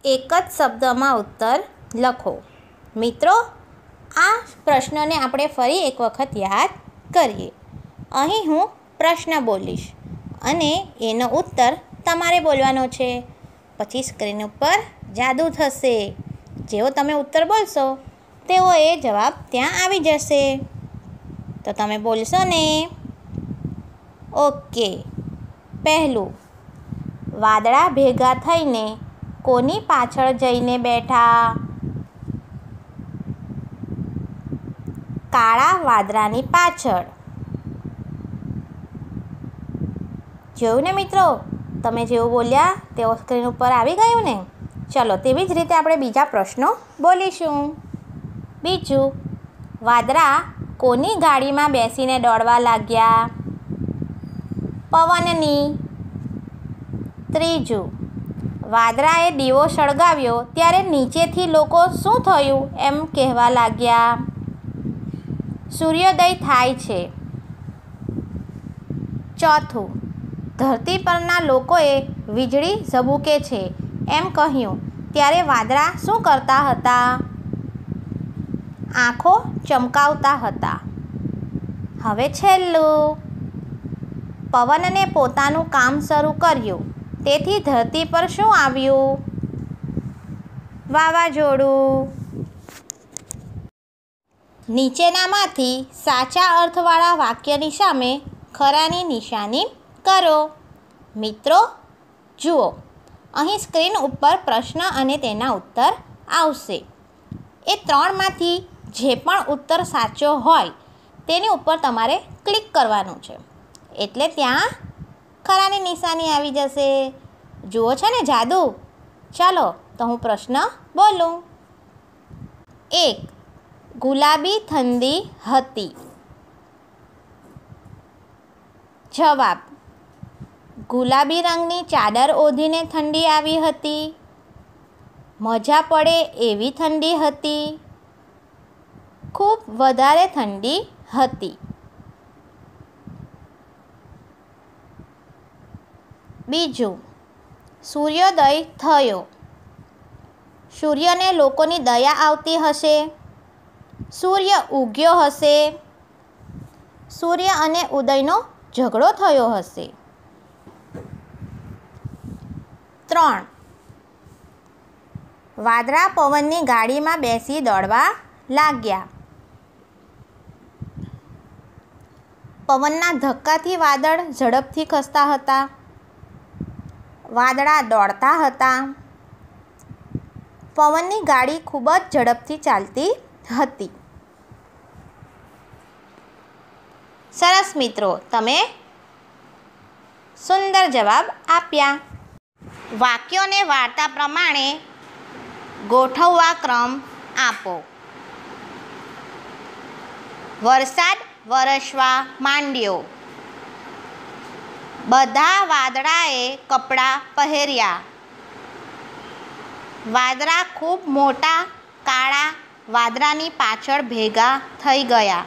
એક જ શબ્દમાં ઉત્તર લખો. મિત્રો, આ પ્રશ્નને આપણે ફરી એક વખત યાદ કરીએ. અહીં હું પ્રશ્ન બોલીશ અને એનો ઉત્તર તમારે બોલવાનો છે. પછી સ્ક્રીન ઉપર જાદુ થશે. જેવો તમે ઉત્તર બોલશો તેવો એ જવાબ ત્યાં આવી જશે. તો તમે બોલશો ને? ઓકે. પહેલું, વાદળા ભેગા થઈને કોની પાછળ જઈને બેઠા? કાળા વાદળાની પાછળ. જોયું ને મિત્રો? તમે જેવું બોલ્યા તેવો સ્ક્રીન ઉપર આવી ગયું ને? ચલો, તેવી જ રીતે આપણે બીજા પ્રશ્નો બોલીશું. બીજું, વાદળા કોની ગાડીમાં બેસીને દોડવા લાગ્યા? પવનની. ત્રીજું, વાદળાએ દીવો સળગાવ્યો ત્યારે નીચેથી લોકો શું થયું એમ કહેવા લાગ્યા? સૂર્યોદય થાય છે. ચોથું, ધરતી પરના લોકોએ વીજળી ઝબૂકે છે એમ કહ્યું ત્યારે વાદળા શું કરતા હતા? આંખો ચમકાવતા હતા. હવે છેલ્લું, પવનને પોતાનું કામ શરૂ કર્યું તેથી ધરતી પર શું આવ્યું? વાવાઝોડું. નીચેનામાંથી સાચા અર્થવાળા વાક્યની સામે ખરાની નિશાની કરો. મિત્રો જુઓ, અહીં સ્ક્રીન ઉપર પ્રશ્ન અને તેના ઉત્તર આવશે. એ ત્રણમાંથી જે પણ ઉત્તર સાચો હોય તેની ઉપર તમારે ક્લિક કરવાનું છે, એટલે ત્યાં ખરાની નિશાની આવી જશે. જુઓ છે ને જાદુ? ચાલો તો હું પ્રશ્ન બોલું. 1. ગુલાબી ઠંડી હતી. જવાબ: ગુલાબી રંગની ચાદર ઓઢીને ઠંડી આવી હતી. મજા પડે એવી ઠંડી હતી. ખૂબ વધારે ઠંડી હતી. બીજું, સૂર્યોદય થયો. સૂર્યને લોકોની દયા આવતી હશે. સૂર્ય ઉગ્યો હશે. સૂર્ય અને ઉદયનો ઝઘડો થયો હશે. 3. વાદળા પવનની ગાડીમાં બેસી દોડવા લાગ્યા. પવનના ધક્કાથી વાદળ ઝડપથી ખસતા હતા. વાદળા દોડતા હતા. પવનની ગાડી ખૂબ જ ઝડપથી ચાલતી હતી. સરસ મિત્રો, તમે સુંદર જવાબ આપ્યા. વાક્યોને વાર્તા પ્રમાણે ગોઠવવા ક્રમ આપો. વરસાદ વરસવા માંડ્યો. બધા વાદળાએ કપડાં પહેર્યા. વાદળા ખૂબ મોટા કાળા વાદળાની પાછળ ભેગા થઈ ગયા.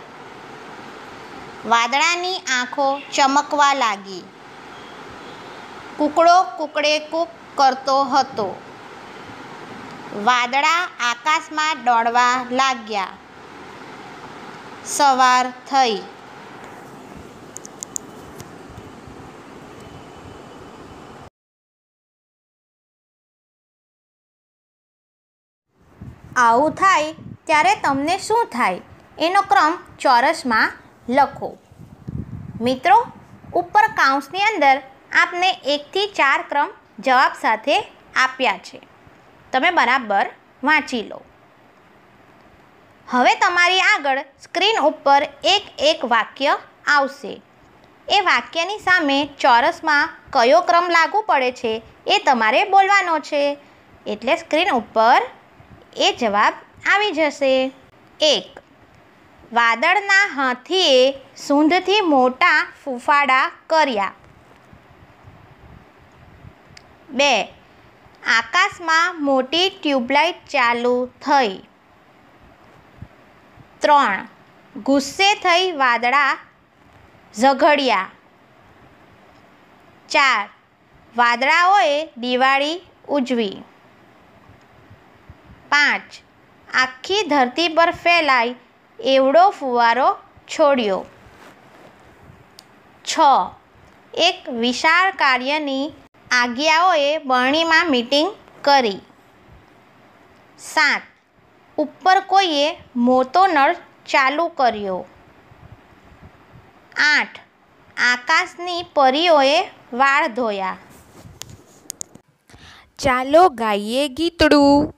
વાદળાની આંખો ચમકવા લાગી. કૂકડો કૂકડે કૂક કરતો હતો. વાદળા આકાશમાં દોડવા લાગ્યા. સવાર થઈ. આવું થાય ત્યારે તમને શું થાય એનો ક્રમ ચોરસમાં લખો. મિત્રો, ઉપર કાઉન્સની અંદર આપને 1 થી 4 ક્રમ જવાબ સાથે આપ્યા છે. તમે બરાબર વાંચી લો. હવે તમારી આગળ સ્ક્રીન ઉપર એક વાક્ય આવશે. એ વાક્યની સામે ચોરસમાં કયો ક્રમ લાગુ પડે છે એ તમારે બોલવાનો છે. એટલે સ્ક્રીન ઉપર એ જવાબ આવી જશે. 1. વાદળના હાથીએ સૂંઢથી મોટા ફૂફાડા કર્યા. 2. આકાશમાં મોટી ટ્યુબલાઇટ ચાલુ થઈ. 3. ગુસ્સે થઈ વાદળા ઝઘડ્યા. 4. વાદળાઓએ દિવાળી ઉજવી. 5. આખી ધરતી પર ફેલાય એવડો ફુવારો છોડ્યો. 6. એક વિશાળ કાર્યની આજ્ઞાઓએ બરણીમાં મીટિંગ કરી. 7. ઉપર કોઈએ મોટો નળ ચાલુ કર્યો. 8. આકાશની પરીઓએ વાળ ધોયા. ચાલો ગાઈએ ગીતડું.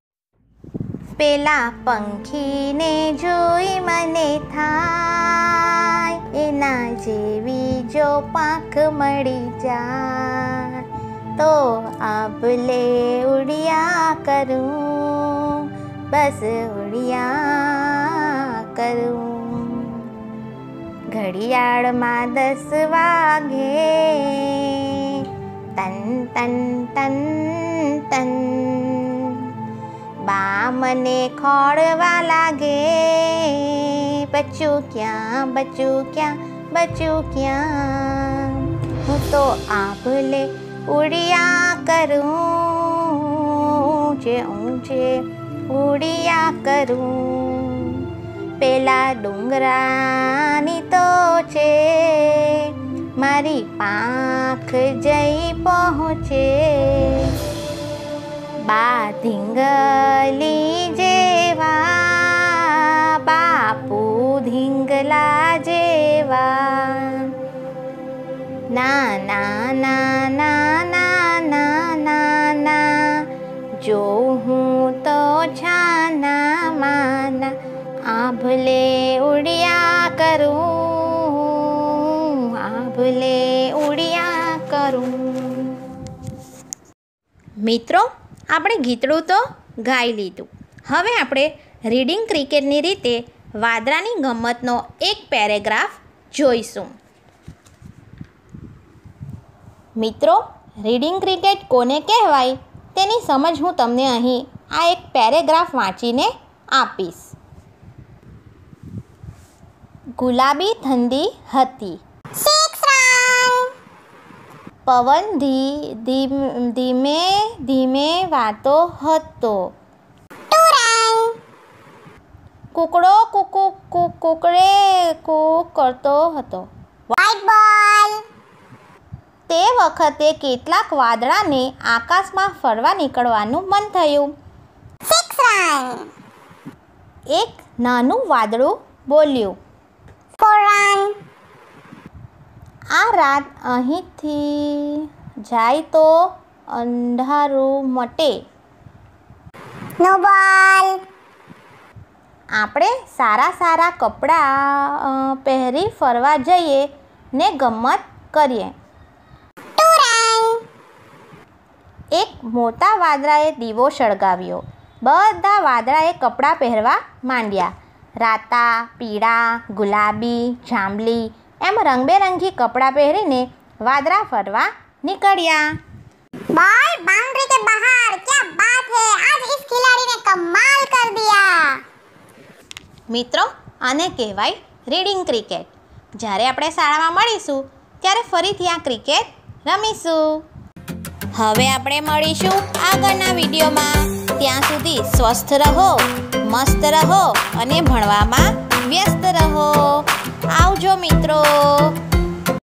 પેલા પંખીને જોઈ મને થાય, એના જેવી જો પાંખ મળી જાય તો આભલે ઉડિયા કરું, બસ ઉડિયા કરું. ઘડિયાળમાં 10 વાગે તન તન તન તન, બા મને ખોળવા લાગે, બચ્ચું ક્યાં બચ્ચું ક્યાં બચ્ચું ક્યાં. હું તો આભલે ઉડિયા કરું, ઊંચે ઊંચે ઉડિયા કરું. પેલા ડુંગરાની ટોચે મારી પાંખ જઈ પહોંચે. બા ધીંગલી જેવા, બાપુ ધીંગલા જેવા. ના ના ના ના ના ના ના ના, જો હું તો છાના માના, આભલે ઉડિયા કરું, આભલે ઉડિયા કરું. મિત્રો, આપણે ગીતડું તો ગાઈ લીધું. હવે આપણે રીડિંગ ક્રિકેટની રીતે વાદળાની ગમ્મતનો એક પેરેગ્રાફ જોઈશું. મિત્રો, રીડિંગ ક્રિકેટ કોને કહેવાય તેની સમજ હું તમને અહીં આ એક પેરેગ્રાફ વાંચીને આપીશ. ગુલાબી ઠંડી હતી. પવન ધીમે ધીમે વાતો હતો. કૂકડો કૂકડે કૂક કરતો હતો. તે વખતે કેટલાક વાદળાને આકાશમાં ફરવા નીકળવાનું મન થયું. એક નાનું વાદળું બોલ્યું, આ રાત અહીંથી જાય તો અંધારું મટે. આપણે સારા કપડાં પહેરી ફરવા જઈએ ને ગમ્મત કરીએ. એક મોટા વાદળાએ દીવો સળગાવ્યો. બધા વાદળાએ કપડાં પહેરવા માંડ્યા. રાતા, પીળા, ગુલાબી, જાંબલી એમ રંગબેરંગી કપડાં પહેરીને વાદળા ફરવા નીકળ્યા. बॉल बाउंड्री के बाहर, क्या बात है, आज इस खिलाड़ी ने कमाल कर दिया. મિત્રો, આને કહેવાય રીડિંગ ક્રિકેટ. જ્યારે આપણે શાળામાં મળીશું ત્યારે ફરીથી આ ક્રિકેટ રમીશું. હવે આપણે મળીશું આગળના વિડીયોમાં. ત્યાં સુધી સ્વસ્થ રહો, મસ્ત રહો અને ભણવામાં વ્યસ્ત રહો. આવજો મિત્રો.